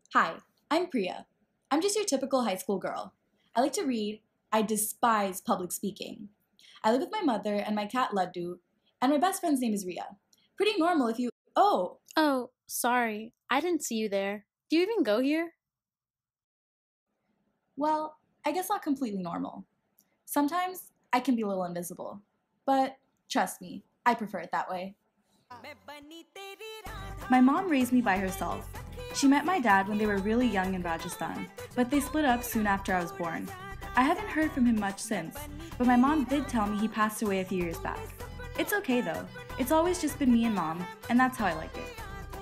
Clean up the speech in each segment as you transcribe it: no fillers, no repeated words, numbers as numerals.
Hi, I'm Priya. I'm just your typical high school girl. I like to read. I despise public speaking. I live with my mother and my cat Laddu, and my best friend's name is Ria. Pretty normal if you... Oh, Oh, sorry. I didn't see you there. Do you even go here? well, I guess not completely normal. Sometimes I can be a little invisible, but trust me, I prefer it that way. My mom raised me by herself. She met my dad when they were really young in Rajasthan, but they split up soon after I was born. I haven't heard from him much since, but my mom did tell me he passed away a few years back. It's okay though. It's always just been me and mom, and that's how I like it.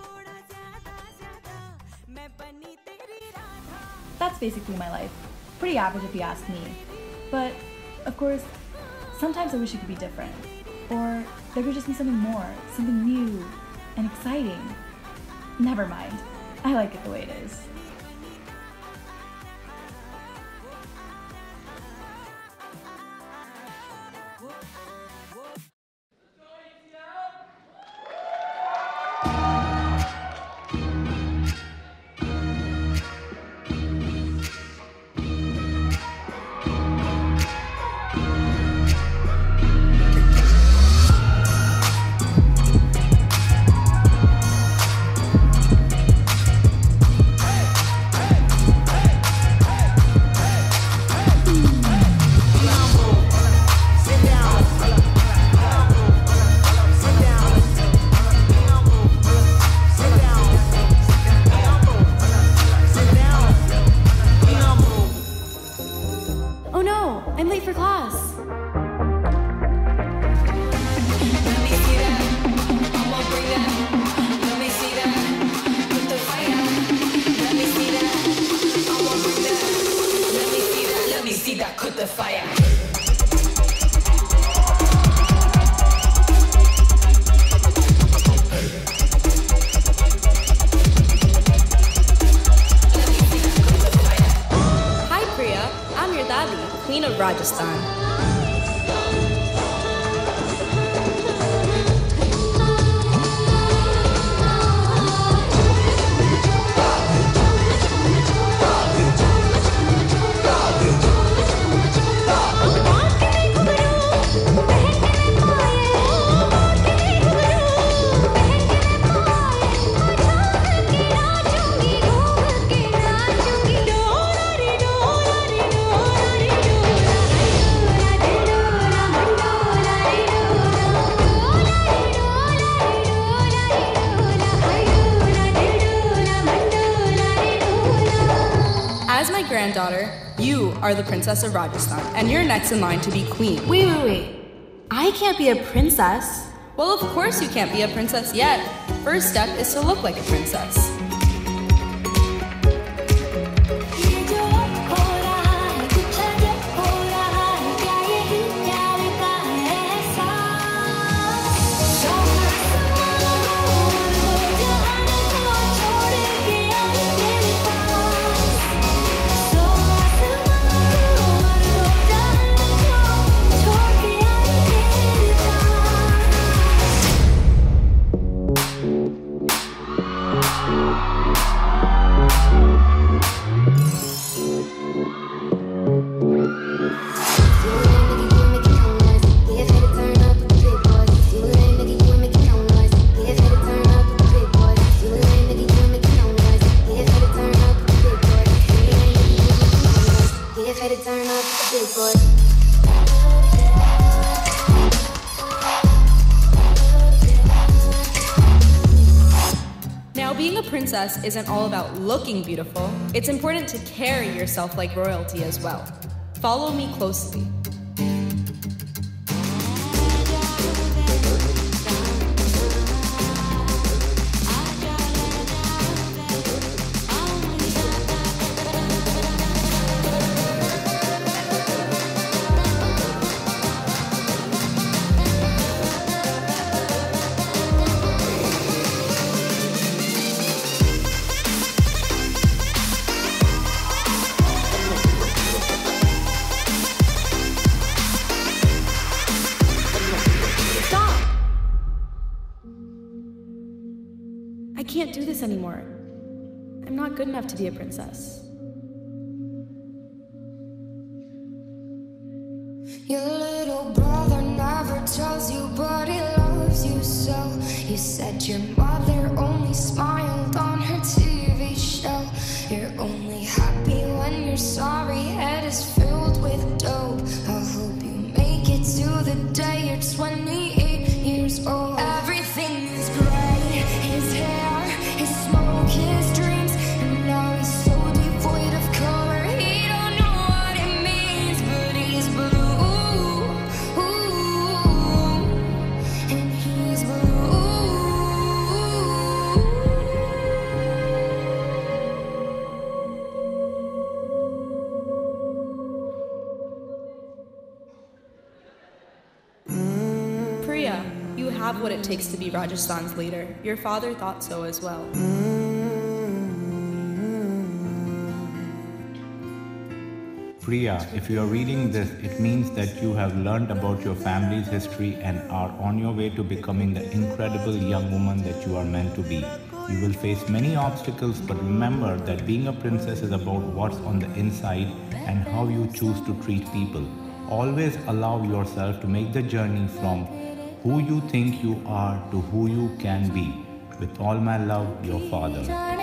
That's basically my life. Pretty average if you ask me. But, of course, sometimes I wish it could be different. Or there could just be something more, something new and exciting. Never mind. I like it the way it is. Oh no, I'm late for class. Hi Priya, I'm your daddy, Queen of Rajasthan. As my granddaughter, you are the princess of Rajasthan, and you're next in line to be queen. Wait. I can't be a princess. Well, of course you can't be a princess yet. First step is to look like a princess. Now, being a princess isn't all about looking beautiful. It's important to carry yourself like royalty as well. Follow me closely. I can't do this anymore. I'm not good enough to be a princess. Your little brother never tells you, but he loves you so. You said your mother only smiled on her TV show. You're only happy when your sorry head is filled with dope. I hope you make it to the day you're 28 years old. Everything is gray, his hair, his smoke, his dreams, and now he's so devoid of color. He don't know what it means, but he's blue. And he's blue. Priya, you have what it takes to be Rajasthan's leader. Your father thought so as well. Priya, if you are reading this, it means that you have learned about your family's history and are on your way to becoming the incredible young woman that you are meant to be. You will face many obstacles, but remember that being a princess is about what's on the inside and how you choose to treat people. Always allow yourself to make the journey from who you think you are to who you can be. With all my love, your father.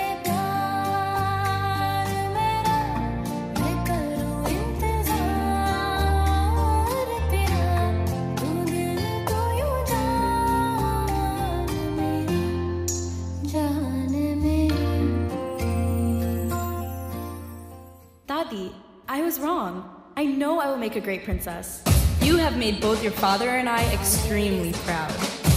Dadi, I was wrong. I know I will make a great princess. You have made both your father and I extremely proud.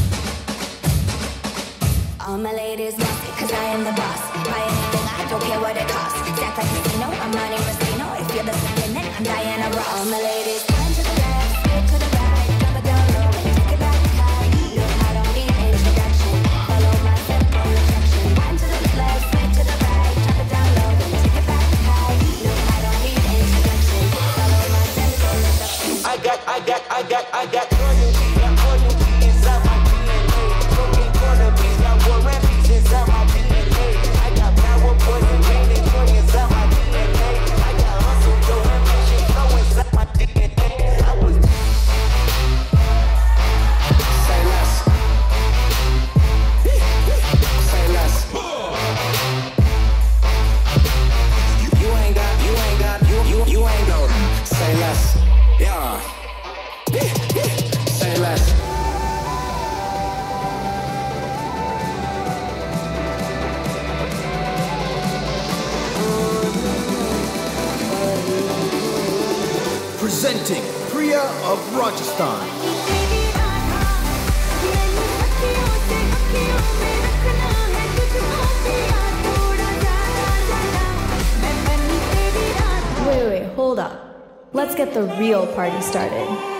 All my ladies nasty, cause I am the boss. Buy anything, I don't care what it costs. Stack like casino, I'm Monte Rustino. If you're the second, I'm Diana Ross. All my ladies, turn to the left, straight to the right. Drop it down low and take it back high. Look, I don't need introduction. Follow my step, no rejection. Turn to the left, straight to the right. Drop it down low and take it back high. Look, I don't need introduction. Follow my step, no rejection. I got royalty inside my DNA. Broken corner piece, got war and peace inside my DNA. I got power, poison, pain, and joy inside my DNA. I got hustle, dough, ambition, flow inside my DNA. I was say less. Say less. You ain't got, say less. Yeah. Say less. Presenting Priya of Rajasthan. Wait, hold up. Let's get the real party started.